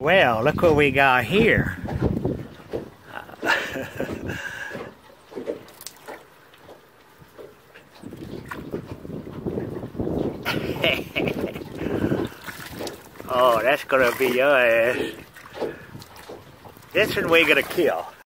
Well, look what we got here. Oh, that's gonna be your ass. This one we're gonna kill.